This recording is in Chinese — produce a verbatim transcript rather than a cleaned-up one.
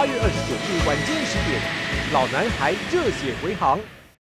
八月二十九日晚间十点，老男孩热血回航。